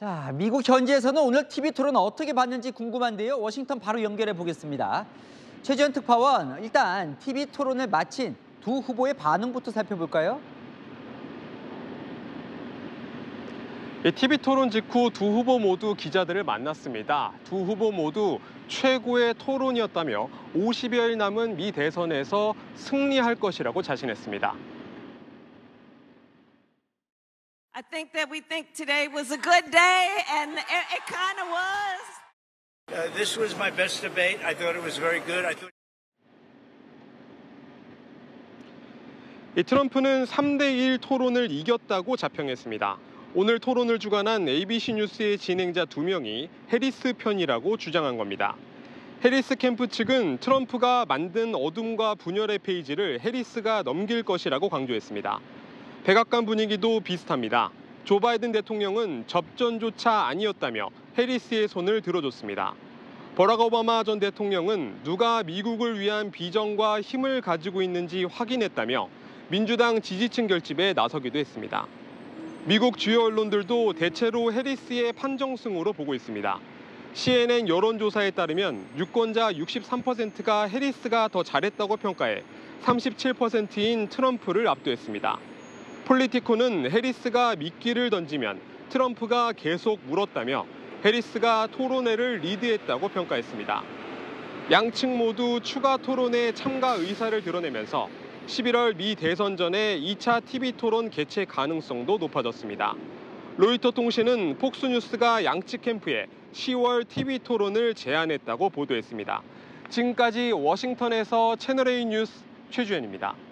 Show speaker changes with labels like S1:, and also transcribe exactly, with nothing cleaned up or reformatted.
S1: 자, 미국 현지에서는 오늘 티비 토론 어떻게 봤는지 궁금한데요. 워싱턴 바로 연결해 보겠습니다. 최지연 특파원, 일단 티비 토론을 마친 두 후보의 반응부터 살펴볼까요?
S2: 티비 토론 직후 두 후보 모두 기자들을 만났습니다. 두 후보 모두 최고의 토론이었다며 오십여일 남은 미 대선에서 승리할 것이라고 자신했습니다.
S3: I think that we think today was a good day, and it, it kind of was.
S4: Uh, this was my best debate. I thought it was very good. I thought.
S2: 이 트럼프는 삼 대 일 토론을 이겼다고 자평했습니다. 오늘 토론을 주관한 에이비씨 뉴스의 진행자 두 명이 해리스 편이라고 주장한 겁니다. 해리스 캠프 측은 트럼프가 만든 어둠과 분열의 페이지를 해리스가 넘길 것이라고 강조했습니다. 백악관 분위기도 비슷합니다. 조 바이든 대통령은 접전조차 아니었다며 해리스의 손을 들어줬습니다. 버락 오바마 전 대통령은 누가 미국을 위한 비전과 힘을 가지고 있는지 확인했다며 민주당 지지층 결집에 나서기도 했습니다. 미국 주요 언론들도 대체로 해리스의 판정승으로 보고 있습니다. 씨엔엔 여론조사에 따르면 유권자 육십삼 퍼센트가 해리스가 더 잘했다고 평가해 삼십칠 퍼센트인 트럼프를 압도했습니다. 폴리티코는 해리스가 미끼를 던지면 트럼프가 계속 물었다며 해리스가 토론회를 리드했다고 평가했습니다. 양측 모두 추가 토론회 참가 의사를 드러내면서 십일월 미 대선 전에 이 차 티비 토론 개최 가능성도 높아졌습니다. 로이터 통신은 폭스뉴스가 양측 캠프에 시월 티비 토론을 제안했다고 보도했습니다. 지금까지 워싱턴에서 채널A 뉴스 최주현입니다.